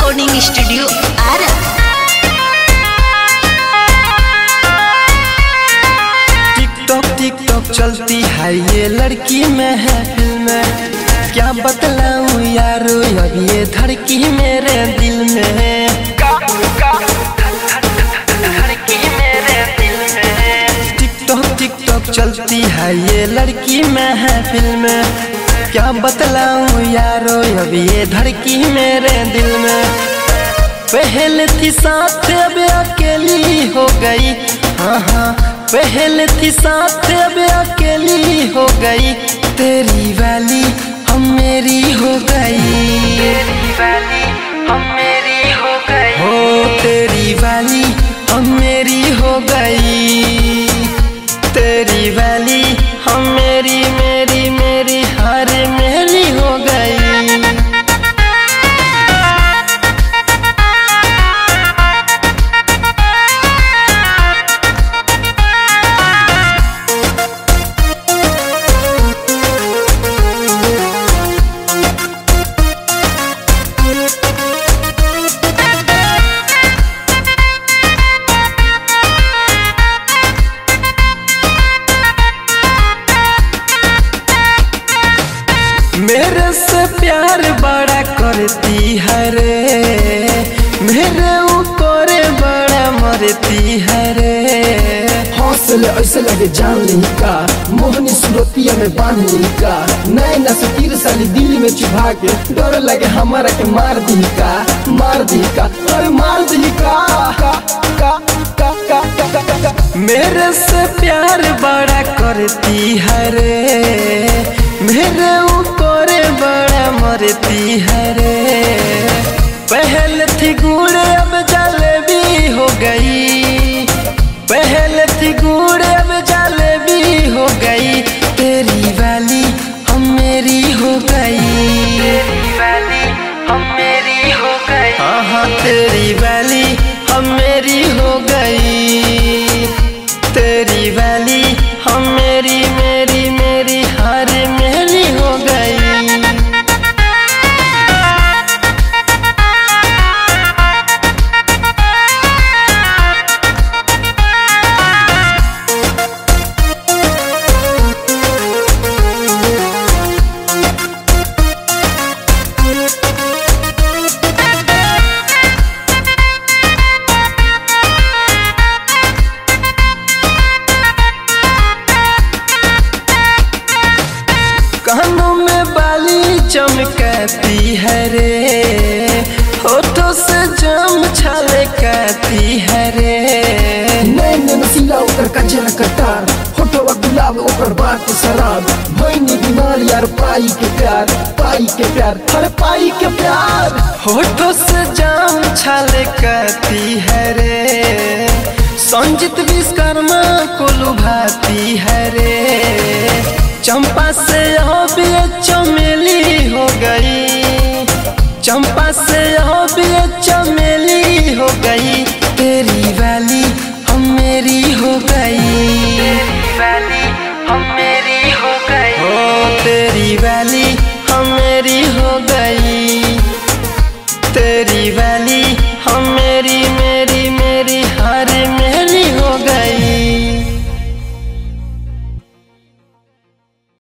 Recording studio Ara. TikTok चलती है ये लड़की महफिल में, क्या बतलाऊं यारो अब ये धड़की मेरे दिल में, धड़की मेरे दिल में। टिकटॉक चलती है ये लड़की महफिल में, क्या बतलाऊं यारो अब ये धड़की मेरे दिल में। पहले थी साथ अब अकेली हो गई, हाँ हाँ पहले थी साथ अब अकेली हो गई। तेरी वाली हम मेरी हो गई, तेरी वाली हम मेरी हो गई, हो तेरी वाली हम मेरी हो गई। तेरी वाली हम मेरी मेरी मेरी हर मेरी हो गई। मेरे से प्यार बड़ा करती है रे, मेरे ऊपर बड़ा मरती है रे। हौसले ऐसे लगे जान ली का, मोहनी सूरतिया में बांध ली का। नैना से तीर साली दिल्ली में चुभा के, डर लगे हमारा के मार दी का, मार दी का, अरे मार दी का, का, का, का, का, का, का, का। मेरे से प्यार बड़ा करती है रे, मेरे ऊपर बड़ा मरती है रे। पहले थी गुड़ अब जलेबी हो गई, पहले थी गुड़ अब जलेबी हो गई। तेरी वाली हम मेरी हो गई, तेरी वाली हम मेरी हो गई, हाँ हाँ तेरी वाली हम मेरी हो गई। तेरी वाली हम मेरी मेरी मेरी हर मेरी हो गई। कानों में बाली चमकाती है रे, होठों से जाम छलकाती है रे। नैना नसीला ऊपर कचरा कटार, होठवा गुलाब ऊपर बात शराब। भईनी बीमार यार पाई के प्यार, पाई के प्यार, हर पाई के प्यार। होठों से जाम छलकाती है रे, संजीत विश्वकर्मा को लुभाती है रे। चंपा से अब ये चमेली हो गई, चंपा से अब ये चमेली हो गई। तेरी वाली हम मेरी हो गई, तेरी वाली हम मेरी हो गई, हो तेरी वाली हम मेरी हो गई। तेरी वाली